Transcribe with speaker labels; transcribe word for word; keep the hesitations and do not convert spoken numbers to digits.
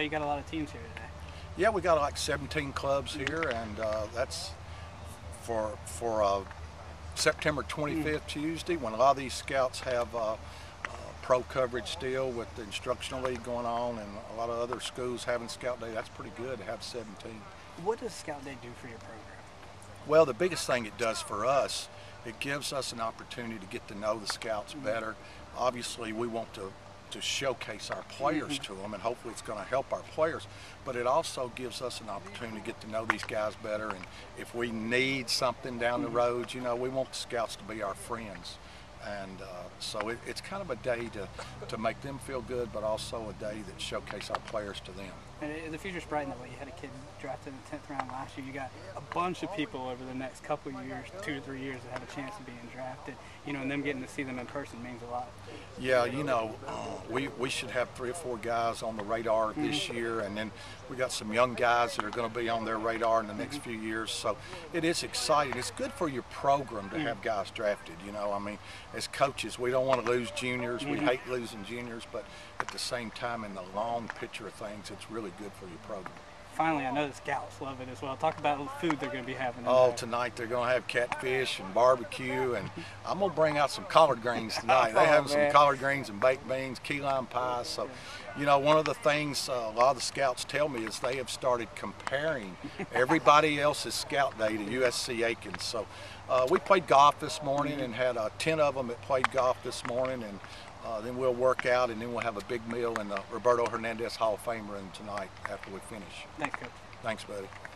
Speaker 1: know you got a lot of teams here today.
Speaker 2: Yeah, we got like seventeen clubs here, and uh, that's for for uh, September twenty-fifth, mm. Tuesday, when a lot of these scouts have uh, uh, pro coverage still with the instructional league going on, and a lot of other schools having Scout Day. That's pretty good to have seventeen.
Speaker 1: What does Scout Day do for your program?
Speaker 2: Well, the biggest thing it does for us, it gives us an opportunity to get to know the scouts mm-hmm. better. Obviously, we want to to showcase our players mm-hmm. to them, and hopefully it's going to help our players, but it also gives us an opportunity to get to know these guys better, and if we need something down mm-hmm. the road, you know, we want the scouts to be our friends. And uh, so it, it's kind of a day to, to make them feel good, but also a day that showcase our players to them.
Speaker 1: And the future's bright in that way. You had a kid drafted in the tenth round last year. You got a bunch of people over the next couple of years, two to three years, that have a chance of being drafted. You know, and them getting to see them in person means a lot.
Speaker 2: Yeah, you know, uh, we, we should have three or four guys on the radar mm-hmm. this year, and then we got some young guys that are going to be on their radar in the next mm-hmm. few years. So it is exciting. It's good for your program to mm-hmm. have guys drafted. You know, I mean, as coaches, we don't want to lose juniors. Mm-hmm. We hate losing juniors, but at the same time, in the long picture of things, it's really good for your program.
Speaker 1: Finally, I know the scouts love it as well. Talk about the food they're going to be having.
Speaker 2: Oh, there. Tonight they're going to have catfish and barbecue, and I'm going to bring out some collard greens tonight. They're having oh, some collard greens and baked beans, key lime pie. So, you know, one of the things uh, a lot of the scouts tell me is they have started comparing everybody else's Scout Day to U S C Aiken. So uh, we played golf this morning and had uh, ten of them that played golf this morning, and Uh, then we'll work out, and then we'll have a big meal in the Roberto Hernandez Hall of Fame room tonight after we finish.
Speaker 1: Thanks, Coach.
Speaker 2: Thanks, buddy.